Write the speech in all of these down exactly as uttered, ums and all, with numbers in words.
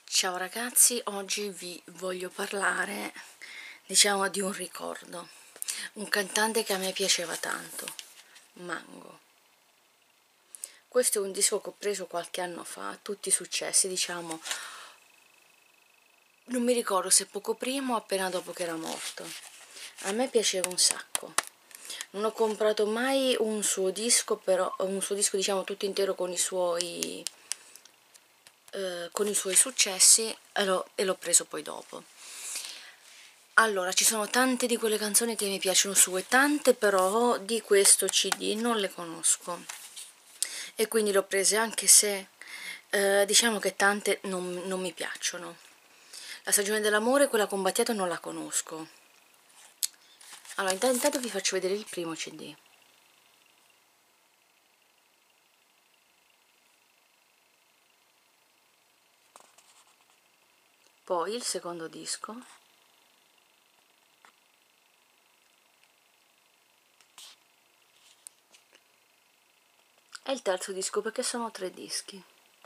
Ciao ragazzi, oggi vi voglio parlare, diciamo, di un ricordo, un cantante che a me piaceva tanto, Mango. Questo è un disco che ho preso qualche anno fa, tutti i successi, diciamo, non mi ricordo se poco prima o appena dopo che era morto. A me piaceva un sacco. Non ho comprato mai un suo disco, però un suo disco, diciamo, tutto intero con i suoi eh, con i suoi successi e l'ho preso poi dopo. Allora, ci sono tante di quelle canzoni che mi piacciono su e tante però di questo C D non le conosco e quindi l'ho prese anche se eh, diciamo che tante non, non mi piacciono. La stagione dell'amore, quella con Battiato, non la conosco. Allora, intanto, intanto vi faccio vedere il primo C D. Poi il secondo disco. E il terzo disco, perché sono tre dischi.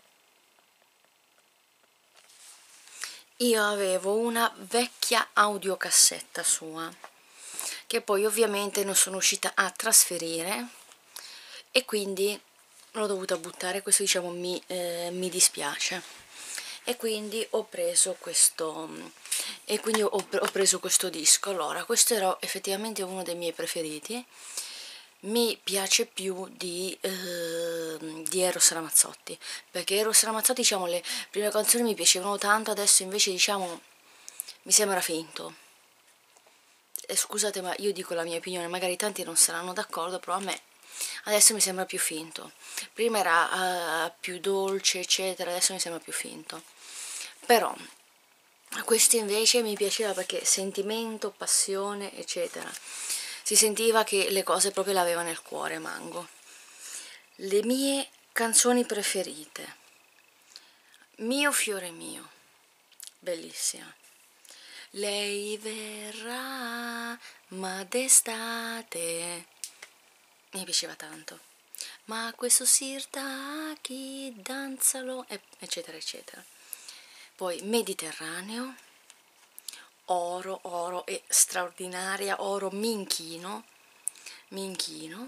Io avevo una vecchia audiocassetta sua, che poi ovviamente non sono riuscita a trasferire e quindi l'ho dovuta buttare. Questo, diciamo, mi, eh, mi dispiace. E quindi ho preso questo e quindi ho, ho preso questo disco. Allora, questo era effettivamente uno dei miei preferiti. Mi piace più di, eh, di Eros Ramazzotti, perché Eros Ramazzotti, diciamo, le prime canzoni mi piacevano tanto, adesso invece, diciamo, mi sembra finto. E scusate, ma io dico la mia opinione, magari tanti non saranno d'accordo, però a me adesso mi sembra più finto. Prima era uh, più dolce, eccetera, adesso mi sembra più finto. Però questo invece mi piaceva perché sentimento, passione, eccetera. Si sentiva che le cose proprio le aveva nel cuore, Mango. Le mie canzoni preferite. Mio fiore mio, bellissima. Lei verrà, ma d'estate. Mi piaceva tanto. Ma questo Sirtaki, danzalo, eccetera, eccetera. Poi Mediterraneo. Oro, oro e straordinaria, oro minchino, minchino,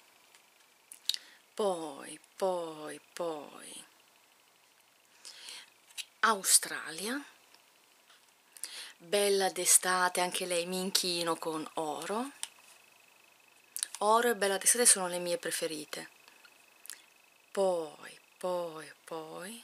poi, poi, poi, Australia, bella d'estate, anche lei minchino con oro, oro e bella d'estate sono le mie preferite, poi, poi, poi,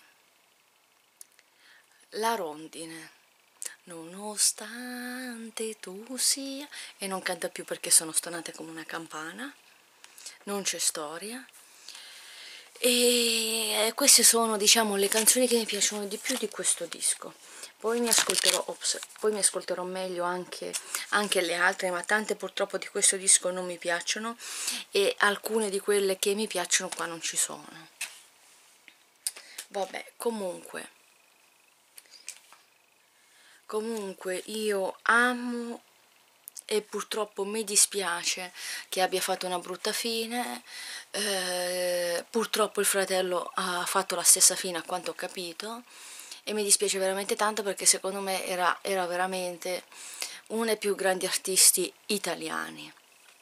La rondine. Nonostante tu sia, e non canta più perché sono stonate come una campana, non c'è storia. E queste sono, diciamo, le canzoni che mi piacciono di più di questo disco. Poi mi ascolterò, ops, poi mi ascolterò meglio anche, anche le altre, ma tante purtroppo di questo disco non mi piacciono e alcune di quelle che mi piacciono qua non ci sono. Vabbè, comunque comunque io amo e purtroppo mi dispiace che abbia fatto una brutta fine. Eh, purtroppo il fratello ha fatto la stessa fine, a quanto ho capito, e mi dispiace veramente tanto perché secondo me era, era veramente uno dei più grandi artisti italiani.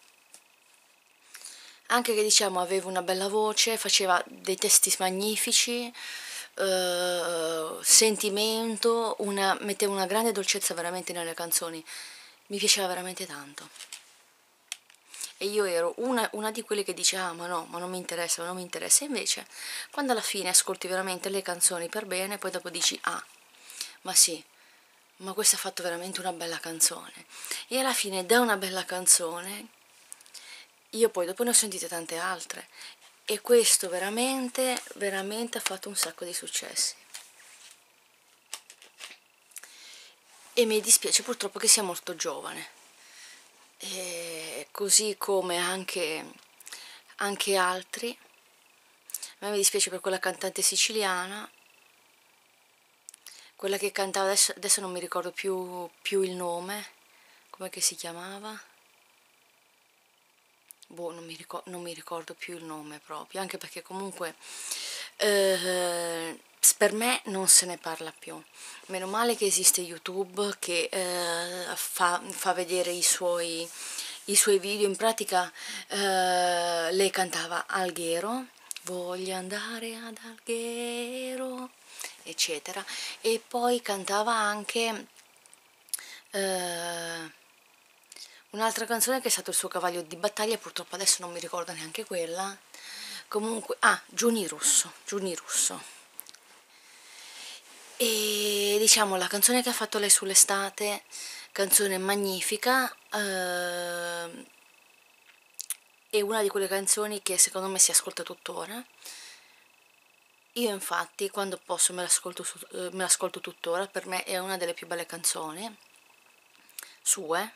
Anche che, diciamo, aveva una bella voce, faceva dei testi magnifici, eh, sentimento, una, metteva una grande dolcezza veramente nelle canzoni. Mi piaceva veramente tanto. E io ero una, una di quelle che dice ah ma no, ma non mi interessa, ma non mi interessa. E invece quando alla fine ascolti veramente le canzoni per bene, poi dopo dici ah, ma sì, ma questo ha fatto veramente una bella canzone. E alla fine da una bella canzone io poi dopo ne ho sentite tante altre e questo veramente, veramente ha fatto un sacco di successi. E mi dispiace purtroppo che sia molto giovane, e così come anche, anche altri. A me mi dispiace per quella cantante siciliana, quella che cantava, adesso, adesso non mi ricordo più, più il nome, come che si chiamava? Boh, non mi, ricordo, non mi ricordo più il nome proprio, anche perché comunque eh, per me non se ne parla più. Meno male che esiste YouTube che eh, fa, fa vedere i suoi, i suoi video. In pratica eh, lei cantava Alghero, voglio andare ad Alghero, eccetera, e poi cantava anche eh, un'altra canzone che è stato il suo cavallo di battaglia, purtroppo adesso non mi ricordo neanche quella. Comunque, ah, Giuni Russo, Giuni Russo. E diciamo la canzone che ha fatto lei sull'estate, canzone magnifica, eh, è una di quelle canzoni che secondo me si ascolta tuttora. Io infatti quando posso me l'ascolto, eh, me l'ascolto tuttora, per me è una delle più belle canzoni sue.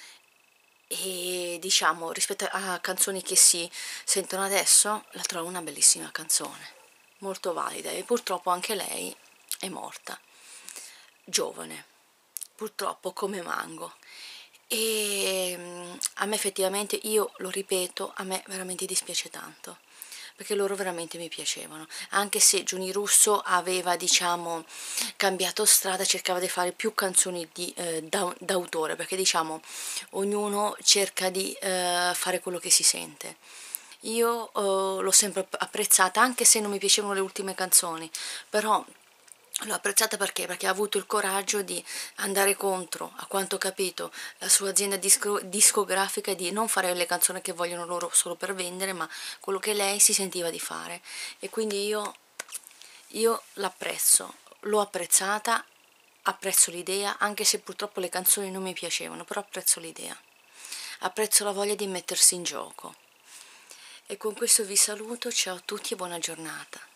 E diciamo rispetto a canzoni che si sentono adesso, la trovo una bellissima canzone, molto valida, e purtroppo anche lei è morta giovane, purtroppo come Mango. E mm, a me effettivamente, io lo ripeto, a me veramente dispiace tanto, perché loro veramente mi piacevano, anche se Giuni Russo aveva, diciamo, cambiato strada, cercava di fare più canzoni di, eh, d'autore, perché diciamo ognuno cerca di eh, fare quello che si sente. Io eh, l'ho sempre apprezzata, anche se non mi piacevano le ultime canzoni, però l'ho apprezzata perché? Perché ha avuto il coraggio di andare contro, a quanto ho capito, la sua azienda disco discografica, e di non fare le canzoni che vogliono loro solo per vendere, ma quello che lei si sentiva di fare. E quindi io, io l'apprezzo, l'ho apprezzata, apprezzo l'idea, anche se purtroppo le canzoni non mi piacevano, però apprezzo l'idea. Apprezzo la voglia di mettersi in gioco. E con questo vi saluto, ciao a tutti e buona giornata.